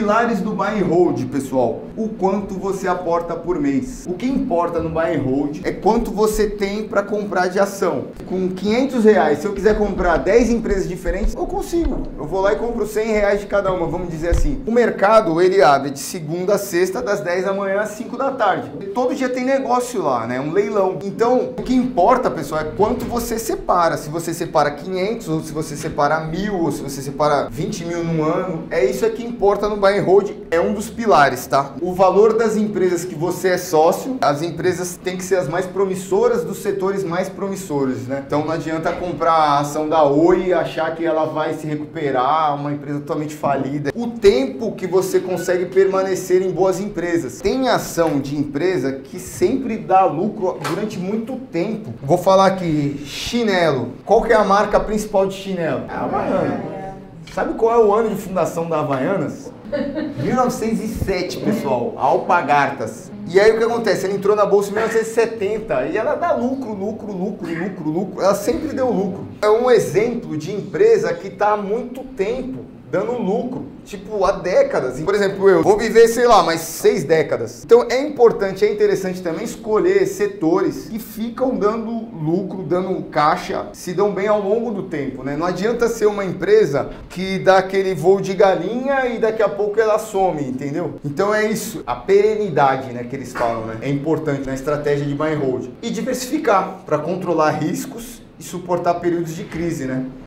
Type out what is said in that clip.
pilares do buy and hold, pessoal. O quanto você aporta por mês. O que importa no buy and hold é quanto você tem para comprar de ação. Com 500 reais, se eu quiser comprar 10 empresas diferentes, eu consigo. Eu vou lá e compro 100 reais de cada uma, vamos dizer assim. O mercado, ele abre de segunda a sexta, das 10 da manhã às 5 da tarde. Todo dia tem negócio lá, né? Um leilão. Então, o que importa, pessoal, é quanto você separa. Se você separa 500, ou se você separa 1.000, ou se você separa 20 mil num ano. É isso que importa no buy and hold, é um dos pilares, tá? O valor das empresas que você é sócio, as empresas têm que ser as mais promissoras dos setores mais promissores, né? Então não adianta comprar a ação da Oi e achar que ela vai se recuperar, uma empresa totalmente falida. O tempo que você consegue permanecer em boas empresas. Tem ação de empresa que sempre dá lucro durante muito tempo. Vou falar aqui, chinelo. Qual que é a marca principal de chinelo? É a Havaiana. Sabe qual é o ano de fundação da Havaianas? 1907, pessoal, Alpargatas. E aí o que acontece? Ela entrou na bolsa em 1970 e ela dá lucro. Ela sempre deu lucro. É um exemplo de empresa que está há muito tempo dando lucro, tipo há décadas. Por exemplo, eu vou viver, sei lá, mais 6 décadas. Então é importante, é interessante também escolher setores que ficam dando lucro, dando caixa, se dão bem ao longo do tempo, né? Não adianta ser uma empresa que dá aquele voo de galinha e daqui a pouco ela some, entendeu? Então é isso, a perenidade, né, que eles falam, né? É importante na estratégia de buy and hold. E diversificar para controlar riscos e suportar períodos de crise, né?